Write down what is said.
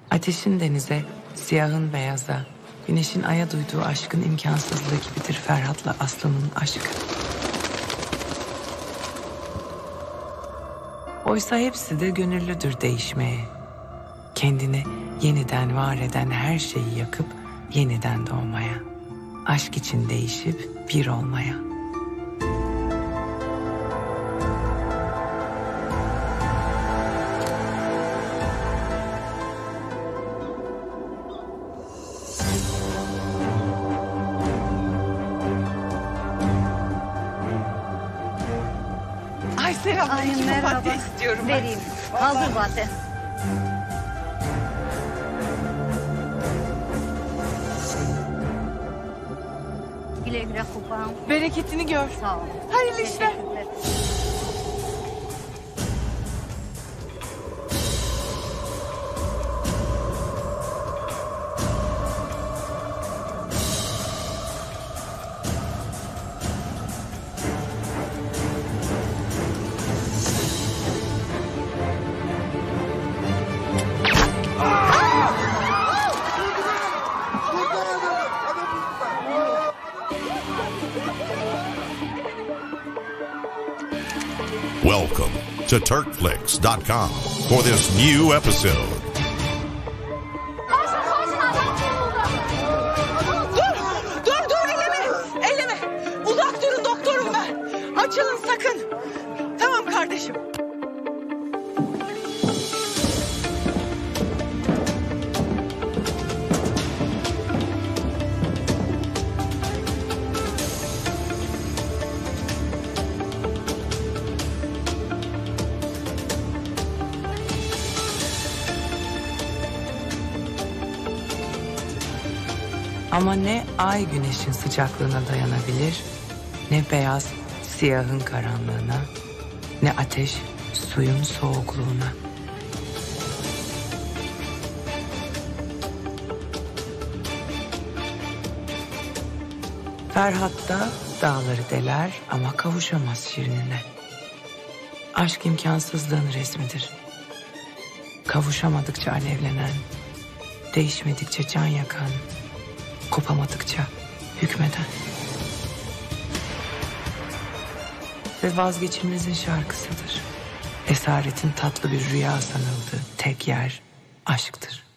Ateşin denize, siyahın beyaza, güneşin aya duyduğu aşkın imkansızlığı gibidir Ferhat'la Aslı'nın aşkı. Oysa hepsi de gönüllüdür değişmeye. Kendini yeniden var eden her şeyi yakıp yeniden doğmaya. Aşk için değişip bir olmaya. Ay selam. Ay, İki merhaba. papatya istiyorum ben. Vereyim. Hazır zaten. Güle güle kupam. Bereketini gör. Sağ ol. Hayırlı işler. Teşekkürler. Welcome to Turkflix.com for this new episode. Dur elleme. Uzak durun, doktorum ben. Açılın sakın. Tamam kardeşim. Ama ne ay güneşin sıcaklığına dayanabilir, ne beyaz siyahın karanlığına, ne ateş suyun soğukluğuna. Ferhat da dağları deler ama kavuşamaz şirinine. Aşk imkansızlığın resmidir. Kavuşamadıkça alevlenen, değişmedikçe can yakan, kopamadıkça hükmeden. Ve vazgeçilmezin şarkısıdır. Esaretin tatlı bir rüya sanıldığı tek yer aşktır.